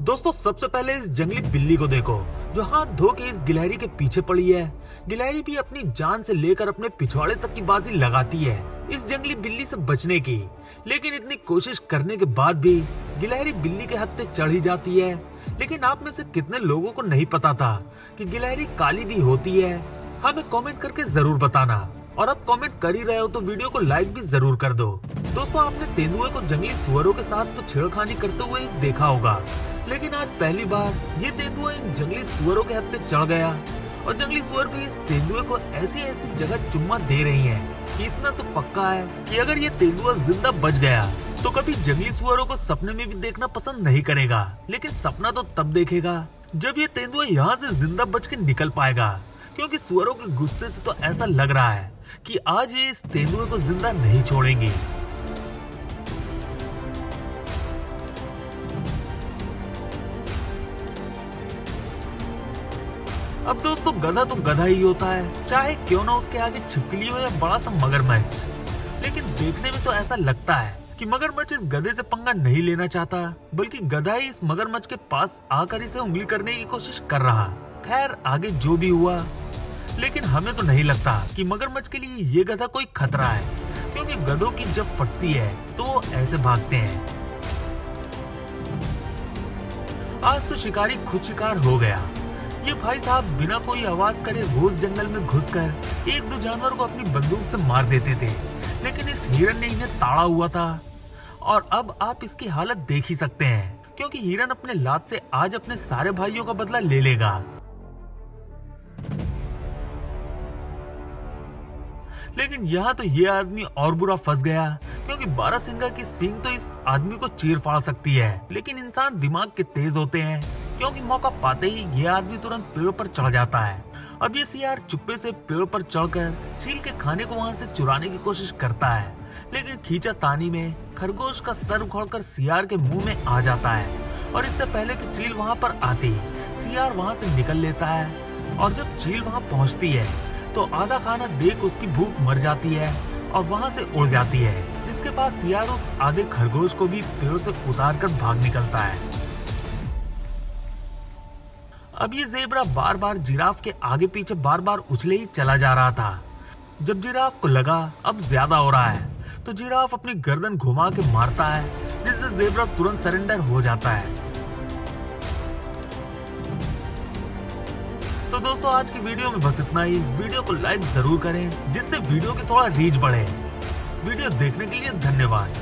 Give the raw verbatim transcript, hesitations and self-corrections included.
दोस्तों सबसे पहले इस जंगली बिल्ली को देखो जो हाथ धो के इस गिलहरी के पीछे पड़ी है। गिलहरी भी अपनी जान से लेकर अपने पिछवाड़े तक की बाजी लगाती है इस जंगली बिल्ली से बचने की, लेकिन इतनी कोशिश करने के बाद भी गिलहरी बिल्ली के हत्थे चढ़ ही जाती है। लेकिन आप में से कितने लोगों को नहीं पता था कि गिलहरी काली भी होती है? हमें कमेंट करके जरूर बताना, और अब कमेंट कर ही रहे हो तो वीडियो को लाइक भी जरूर कर दो। दोस्तों आपने तेंदुए को जंगली सुअरों के साथ तो छेड़खानी करते हुए देखा होगा, लेकिन आज पहली बार ये तेंदुआ इन जंगली सुअरों के हत्थे चढ़ गया और जंगली सुअर भी इस तेंदुए को ऐसी ऐसी जगह चुम्मा दे रही हैं कि इतना तो पक्का है कि अगर ये तेंदुआ जिंदा बच गया तो कभी जंगली सुअरों को सपने में भी देखना पसंद नहीं करेगा। लेकिन सपना तो तब देखेगा जब ये तेंदुआ यहाँ से जिंदा बच के निकल पाएगा, क्योंकि सुअरों के गुस्से से तो ऐसा लग रहा है कि आज ये इस तेंदुए को जिंदा नहीं छोड़ेंगे। अब दोस्तों गधा तो गधा ही होता है, चाहे क्यों ना उसके आगे छिपकली हो या बड़ा सा मगरमच्छ। लेकिन देखने में तो ऐसा लगता है कि मगरमच्छ इस गधे से पंगा नहीं लेना चाहता, बल्कि गधा ही इस मगरमच्छ के पास आकर इसे उंगली करने की कोशिश कर रहा। खैर आगे जो भी हुआ, लेकिन हमें तो नहीं लगता कि मगरमच्छ के लिए ये गधा कोई खतरा है, क्योंकि गधों की जब फटती है तो वो ऐसे भागते हैं। आज तो शिकारी खुद शिकार हो गया। ये भाई साहब बिना कोई आवाज करे रोज जंगल में घुसकर एक दो जानवर को अपनी बंदूक से मार देते थे, लेकिन इस हिरन ने इन्हें ताड़ा हुआ था। और अब आप इसकी हालत देख ही सकते हैं, क्योंकि हिरन अपने लात से आज अपने सारे भाइयों का बदला ले लेगा। लेकिन यहाँ तो ये आदमी और बुरा फंस गया, क्योंकि बारहसिंगा की सींग तो इस आदमी को चीर फाड़ सकती है, लेकिन इंसान दिमाग के तेज होते हैं, क्योंकि मौका पाते ही ये आदमी तुरंत पेड़ पर चढ़ जाता है। अब ये सियार चुप्पे से पेड़ पर चढ़कर चील के खाने को वहां से चुराने की कोशिश करता है, लेकिन खींचा तानी में खरगोश का सर उखाड़कर सियार के मुंह में आ जाता है। और इससे पहले कि चील वहां पर आती, सियार वहां से निकल लेता है। और जब चील वहां पहुंचती है तो आधा खाना देख उसकी भूख मर जाती है और वहां से उड़ जाती है, जिसके बाद सियार उस आधे खरगोश को भी पेड़ से उतार कर भाग निकलता है। अब ये ज़ेब्रा बार बार जिराफ के आगे पीछे बार बार उछले ही चला जा रहा था। जब जिराफ को लगा अब ज्यादा हो रहा है, तो जिराफ अपनी गर्दन घुमा के मारता है, जिससे ज़ेब्रा तुरंत सरेंडर हो जाता है। तो दोस्तों आज की वीडियो में बस इतना ही। वीडियो को लाइक जरूर करें, जिससे वीडियो की थोड़ा रीच बढ़े। वीडियो देखने के लिए धन्यवाद।